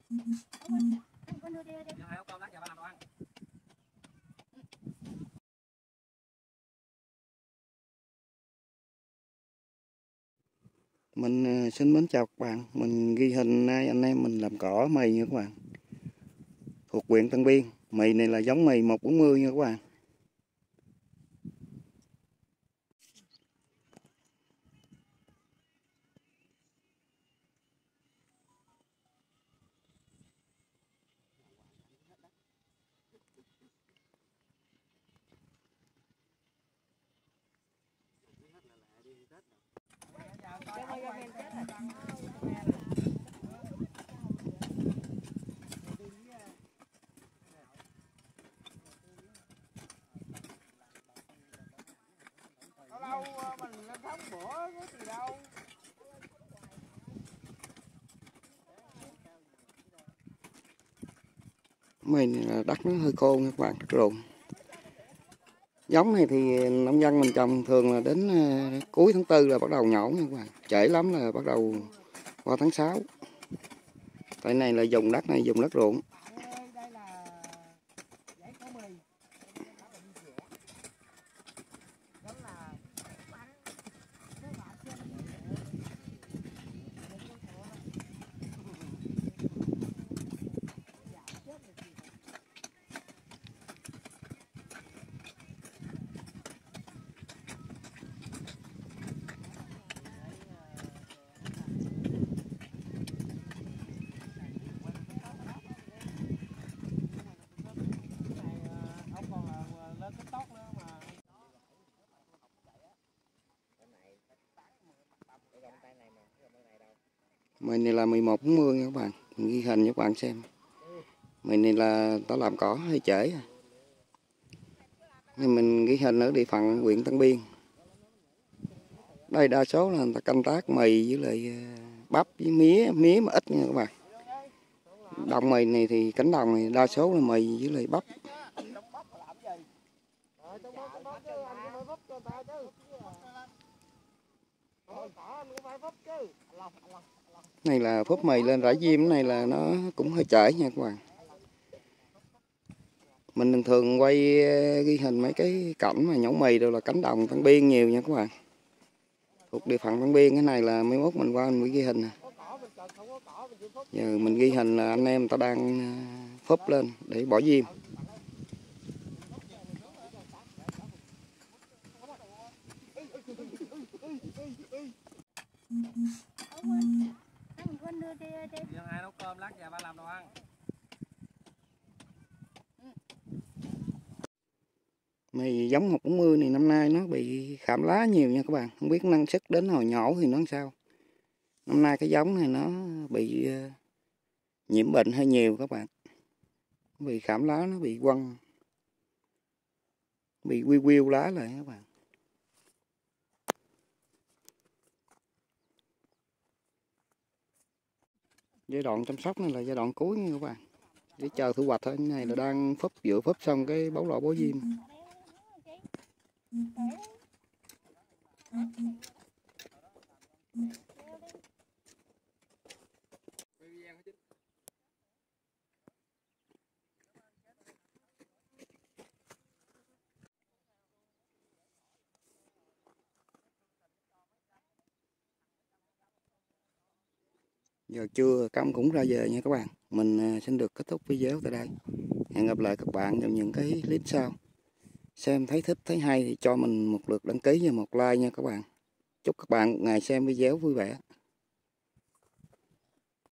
Mình xin mến chào các bạn. Mình ghi hình nay anh em mình làm cỏ mì nha các bạn. Thuộc huyện Tân Biên. Mì này là giống mì 140 nha các bạn. Đâu mình lên thống bữa có gì đâu. Mì này là đất nó hơi khô nha các bạn, đất ruộng. Giống này thì nông dân mình trồng thường là đến cuối tháng 4 là bắt đầu nhổ nha các bạn. Trễ lắm là bắt đầu qua tháng 6. Tại này là dùng đất này dùng đất ruộng. Mì này là 1140 nha các bạn. Mình ghi hình cho các bạn xem. Mì này là tao làm cỏ hơi trễ. Nên mình ghi hình ở địa phận huyện Tân Biên. Đây đa số là người ta canh tác mì với lại bắp với mía mà ít nha các bạn. Đồng mì này thì cánh đồng này đa số là mì với lại bắp. Này là phốp mì lên rải diêm, này là nó cũng hơi trễ nha các bạn. Mình thường quay ghi hình mấy cái cảnh mà nhổ mì đều là cánh đồng Tân Biên nhiều nha các bạn. Thuộc địa phận Tân Biên, cái này là mấy mốt mình qua mình mới ghi hình nè. Giờ mình ghi hình là anh em người ta đang phốp lên để bỏ diêm. Hai nấu cơm lát về ba làm đồ ăn. Mì giống 140 này năm nay nó bị khảm lá nhiều nha các bạn. Không biết năng suất đến hồi nhổ thì nó làm sao. Năm nay cái giống này nó bị nhiễm bệnh hơi nhiều các bạn. Nó bị khảm lá, nó bị quăng. Bị quy quy lá lại các bạn. Giai đoạn chăm sóc này là giai đoạn cuối nha các bạn. Để chờ thu hoạch thôi. Cái này là đang vừa phốp xong cái bấu lọ bó diêm. Giờ trưa cơm cũng ra về nha các bạn. Mình xin được kết thúc video tại đây. Hẹn gặp lại các bạn trong những cái clip sau. Xem thấy thích thấy hay thì cho mình một lượt đăng ký và một like nha các bạn. Chúc các bạn một ngày xem video vui vẻ.